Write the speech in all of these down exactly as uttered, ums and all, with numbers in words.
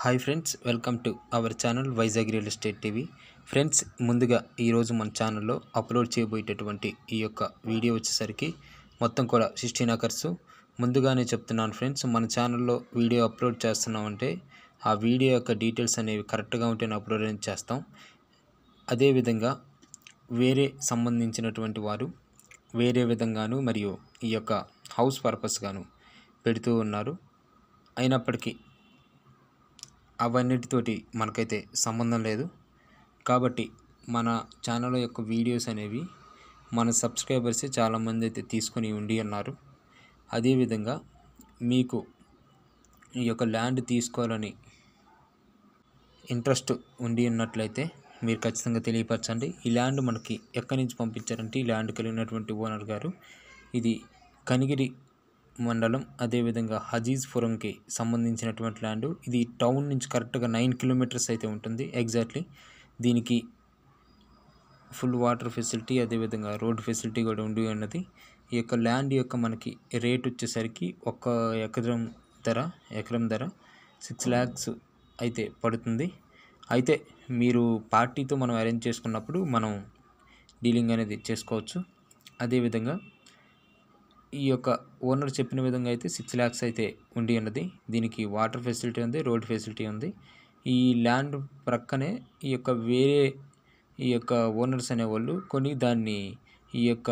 Hi friends, welcome to our channel Vizag real estate TV. Friends, ముందుగా ఈరోజు మన ఛానల్లో అప్లోడ్ చేయబోయేటటువంటి ఈ యొక్క వీడియో వచ్చేసరికి మొత్తం కూడా సిక్స్టీన్ ఎకర్స్. ముందుగానే చెప్తున్నాను ఫ్రెండ్స్, మన ఛానల్లో వీడియో అప్లోడ్ చేస్తున్నామంటే ఆ వీడియో యొక్క డీటెయిల్స్ అనేవి కరెక్ట్గా ఉంటేనే అప్లోడ్ అనేది చేస్తాం. అదేవిధంగా వేరే సంబంధించినటువంటి వారు వేరే విధంగాను మరియు ఈ యొక్క హౌస్ పర్పస్ గాను పెడుతూ ఉన్నారు. అయినప్పటికీ అవన్నిటితోటి మనకైతే సంబంధం లేదు. కాబట్టి మన ఛానల్ యొక్క వీడియోస్ అనేవి మన సబ్స్క్రైబర్సే చాలామంది అయితే తీసుకొని ఉండి ఉన్నారు. అదేవిధంగా మీకు ఈ యొక్క ల్యాండ్ తీసుకోవాలని ఇంట్రెస్ట్ ఉండి ఉన్నట్లయితే మీరు ఖచ్చితంగా తెలియపరచండి. ఈ ల్యాండ్ మనకి ఎక్కడి నుంచి పంపించారంటే, ఈ ల్యాండ్ కలిగినటువంటి ఓనర్ గారు ఇది కనిగిరి మండలం, అదేవిధంగా హజీజ్పురంకి సంబంధించినటువంటి ల్యాండ్. ఇది టౌన్ నుంచి కరెక్ట్గా నైన్ కిలోమీటర్స్ అయితే ఉంటుంది ఎగ్జాక్ట్లీ. దీనికి ఫుల్ వాటర్ ఫెసిలిటీ, అదేవిధంగా రోడ్ ఫెసిలిటీ కూడా ఉండి ఉన్నది. ఈ యొక్క ల్యాండ్ యొక్క మనకి రేట్ వచ్చేసరికి ఒక ఎకరం ధర ఎకరం ధర సిక్స్ ల్యాక్స్ అయితే పడుతుంది. అయితే మీరు పార్టీతో మనం అరేంజ్ చేసుకున్నప్పుడు మనం డీలింగ్ అనేది చేసుకోవచ్చు. అదేవిధంగా ఈ యొక్క ఓనర్ చెప్పిన విధంగా అయితే సిక్స్ ల్యాక్స్ అయితే ఉండి ఉన్నది. దీనికి వాటర్ ఫెసిలిటీ ఉంది, రోడ్ ఫెసిలిటీ ఉంది. ఈ ల్యాండ్ ప్రక్కనే ఈ యొక్క వేరే ఈ యొక్క ఓనర్స్ అనేవాళ్ళు కొని దాన్ని ఈ యొక్క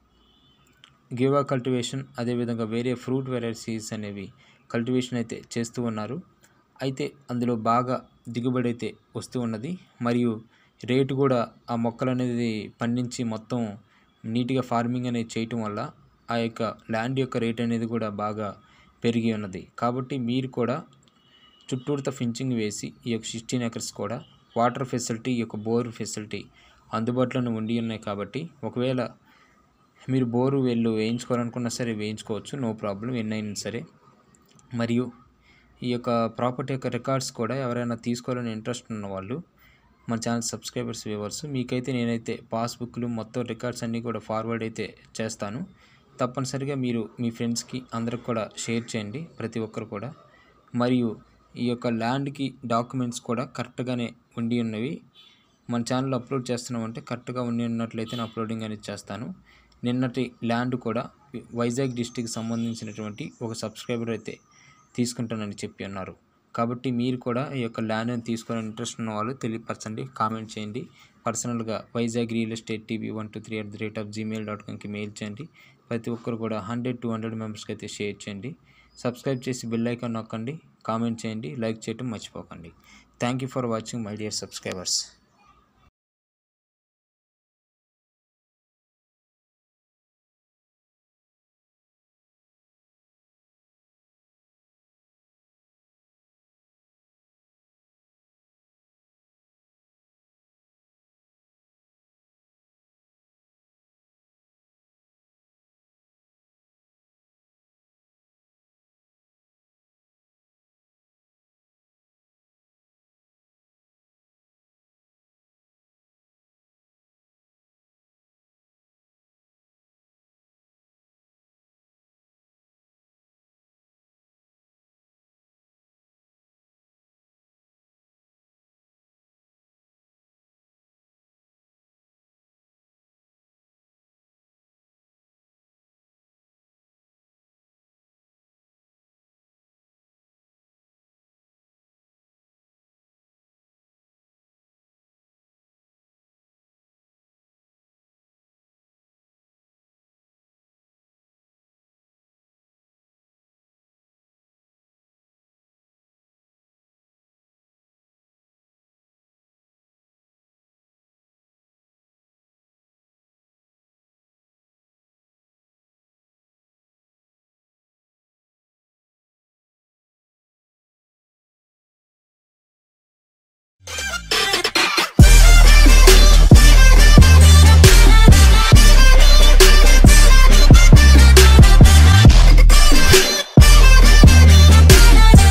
గివా కల్టివేషన్, అదేవిధంగా వేరే ఫ్రూట్ వెరైటీస్ అనేవి కల్టివేషన్ అయితే చేస్తూ ఉన్నారు. అయితే అందులో బాగా దిగుబడి అయితే వస్తూ ఉన్నది. మరియు రేటు కూడా ఆ మొక్కలు అనేది పండించి మొత్తం నీట్గా ఫార్మింగ్ అనేది చేయటం వల్ల ఆ యొక్క ల్యాండ్ యొక్క రేట్ అనేది కూడా బాగా పెరిగి ఉన్నది. కాబట్టి మీరు కూడా చుట్టూరుత ఫెన్సింగ్ వేసి ఈ యొక్క సిక్స్టీన్ ఎకర్స్ కూడా వాటర్ ఫెసిలిటీ, ఈ యొక్క బోర్ ఫెసిలిటీ అందుబాటులోనే ఉండి ఉన్నాయి. కాబట్టి ఒకవేళ మీరు బోరు వెళ్ళు వేయించుకోవాలనుకున్నా సరే వేయించుకోవచ్చు, నో ప్రాబ్లం, ఎన్నైనా సరే. మరియు ఈ యొక్క ప్రాపర్టీ యొక్క రికార్డ్స్ కూడా ఎవరైనా తీసుకోవాలని ఇంట్రెస్ట్ ఉన్న వాళ్ళు మన ఛానల్ సబ్స్క్రైబర్స్, వ్యూవర్స్, మీకైతే నేనైతే పాస్బుక్లు మొత్తం రికార్డ్స్ అన్నీ కూడా ఫార్వర్డ్ అయితే చేస్తాను. తప్పనిసరిగా మీరు మీ ఫ్రెండ్స్కి అందరికి కూడా షేర్ చేయండి, ప్రతి ఒక్కరు కూడా. మరియు ఈ యొక్క ల్యాండ్కి డాక్యుమెంట్స్ కూడా కరెక్ట్గానే ఉండి ఉన్నవి. మన ఛానల్లో అప్లోడ్ చేస్తున్నామంటే కరెక్ట్గా ఉండి ఉన్నట్లయితే నేను అప్లోడింగ్ అనేది చేస్తాను. నిన్నటి ల్యాండ్ కూడా వైజాగ్ డిస్టిక్ సంబంధించినటువంటి ఒక సబ్స్క్రైబర్ అయితే తీసుకుంటానని చెప్పి ఉన్నారు. కాబట్టి మీరు కూడా ఈ యొక్క ల్యాండ్ని తీసుకోవాలని ఇంట్రెస్ట్ ఉన్న వాళ్ళు తెలియపరచండి, కామెంట్ చేయండి. పర్సనల్గా Vizag real estate TV one two three at the rate of Gmail dot కామ్కి మెయిల్ చేయండి. ప్రతి ఒక్కరు కూడా హండ్రెడ్ టూ హండ్రెడ్ మెంబర్స్కి అయితే షేర్ చేయండి. సబ్స్క్రైబ్ చేసి బెల్ ఐకాన్ నొక్కండి, కామెంట్ చేయండి, లైక్ చేయడం మర్చిపోకండి. Thank you for watching my dear subscribers.